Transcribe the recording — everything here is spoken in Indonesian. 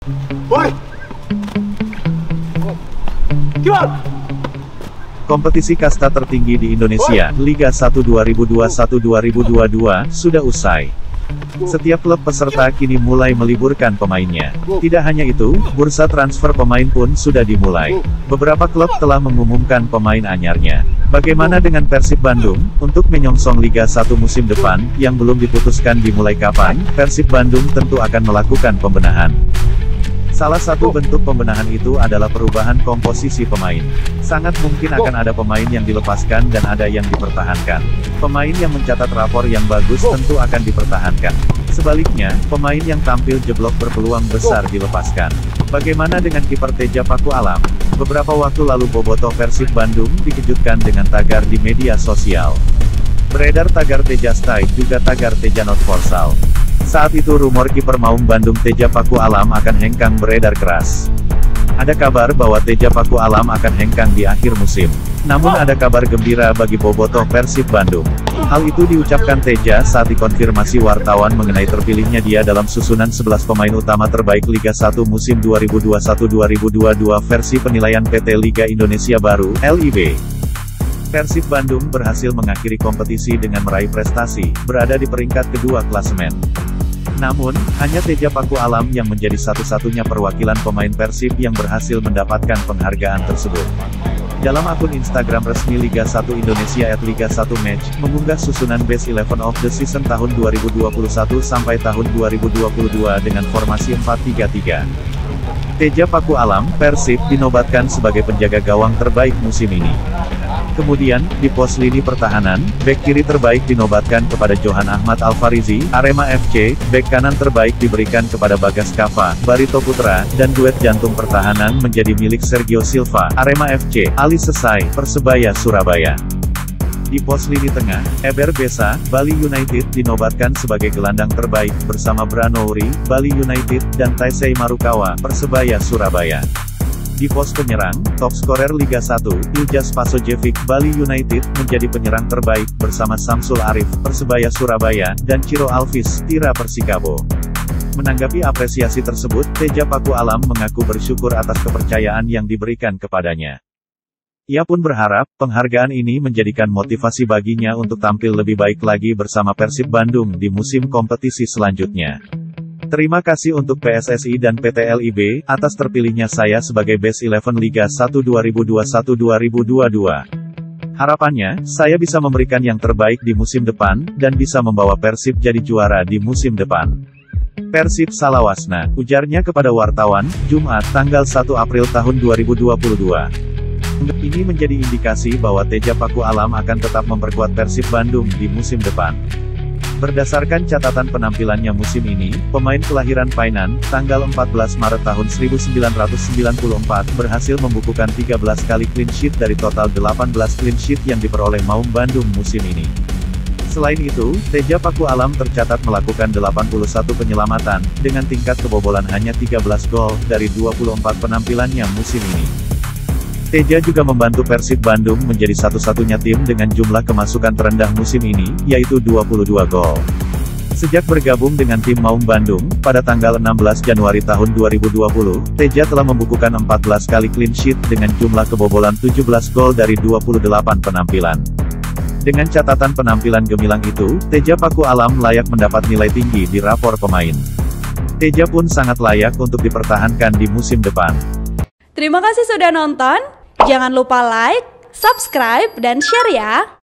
Woi, gimana? Kompetisi kasta tertinggi di Indonesia, Liga 1 2021-2022, sudah usai. Setiap klub peserta kini mulai meliburkan pemainnya. Tidak hanya itu, bursa transfer pemain pun sudah dimulai. Beberapa klub telah mengumumkan pemain anyarnya. Bagaimana dengan Persib Bandung? Untuk menyongsong Liga 1 musim depan, yang belum diputuskan dimulai kapan, Persib Bandung tentu akan melakukan pembenahan. Salah satu bentuk pembenahan itu adalah perubahan komposisi pemain. Sangat mungkin akan ada pemain yang dilepaskan dan ada yang dipertahankan. Pemain yang mencatat rapor yang bagus tentu akan dipertahankan. Sebaliknya, pemain yang tampil jeblok berpeluang besar dilepaskan. Bagaimana dengan kiper Teja Paku Alam? Beberapa waktu lalu bobotoh Persib Bandung dikejutkan dengan tagar di media sosial. Beredar tagar Teja Stay juga tagar Teja Not For Sale. Saat itu rumor kiper Maung Bandung Teja Paku Alam akan hengkang beredar keras. Ada kabar bahwa Teja Paku Alam akan hengkang di akhir musim. Namun ada kabar gembira bagi bobotoh Persib Bandung. Hal itu diucapkan Teja saat dikonfirmasi wartawan mengenai terpilihnya dia dalam susunan 11 pemain utama terbaik Liga 1 musim 2021-2022 versi penilaian PT Liga Indonesia Baru, LIB. Persib Bandung berhasil mengakhiri kompetisi dengan meraih prestasi, berada di peringkat kedua klasemen. Namun, hanya Teja Paku Alam yang menjadi satu-satunya perwakilan pemain Persib yang berhasil mendapatkan penghargaan tersebut. Dalam akun Instagram resmi Liga 1 Indonesia @Liga1Match, mengunggah susunan Best 11 of the Season tahun 2021 sampai tahun 2022 dengan formasi 4-3-3. Teja Paku Alam, Persib, dinobatkan sebagai penjaga gawang terbaik musim ini. Kemudian, di pos lini pertahanan, bek kiri terbaik dinobatkan kepada Johan Ahmad Alfarizi, Arema FC, bek kanan terbaik diberikan kepada Bagas Kava, Barito Putra, dan duet jantung pertahanan menjadi milik Sergio Silva, Arema FC, Ali Sesai, Persebaya Surabaya. Di pos lini tengah, Eber Besa, Bali United dinobatkan sebagai gelandang terbaik, bersama Branouri, Bali United, dan Taisei Marukawa, Persebaya Surabaya. Di pos penyerang, top skorer Liga 1, Iljas Pasojevic, Bali United, menjadi penyerang terbaik, bersama Samsul Arif, Persebaya Surabaya, dan Ciro Alvis, Tira Persikabo. Menanggapi apresiasi tersebut, Teja Paku Alam mengaku bersyukur atas kepercayaan yang diberikan kepadanya. Ia pun berharap, penghargaan ini menjadikan motivasi baginya untuk tampil lebih baik lagi bersama Persib Bandung di musim kompetisi selanjutnya. Terima kasih untuk PSSI dan PT LIB, atas terpilihnya saya sebagai Best 11 Liga 1 2021-2022. Harapannya, saya bisa memberikan yang terbaik di musim depan, dan bisa membawa Persib jadi juara di musim depan. Persib Salawasna, ujarnya kepada wartawan, Jumat, tanggal 1 April tahun 2022. Ini menjadi indikasi bahwa Teja Paku Alam akan tetap memperkuat Persib Bandung di musim depan. Berdasarkan catatan penampilannya musim ini, pemain kelahiran Painan, tanggal 14 Maret tahun 1994, berhasil membukukan 13 kali clean sheet dari total 18 clean sheet yang diperoleh Maung Bandung musim ini. Selain itu, Teja Paku Alam tercatat melakukan 81 penyelamatan, dengan tingkat kebobolan hanya 13 gol, dari 24 penampilannya musim ini. Teja juga membantu Persib Bandung menjadi satu-satunya tim dengan jumlah kemasukan terendah musim ini, yaitu 22 gol. Sejak bergabung dengan tim Maung Bandung, pada tanggal 16 Januari tahun 2020, Teja telah membukukan 14 kali clean sheet dengan jumlah kebobolan 17 gol dari 28 penampilan. Dengan catatan penampilan gemilang itu, Teja Paku Alam layak mendapat nilai tinggi di rapor pemain. Teja pun sangat layak untuk dipertahankan di musim depan. Terima kasih sudah nonton. Jangan lupa like, subscribe, dan share ya!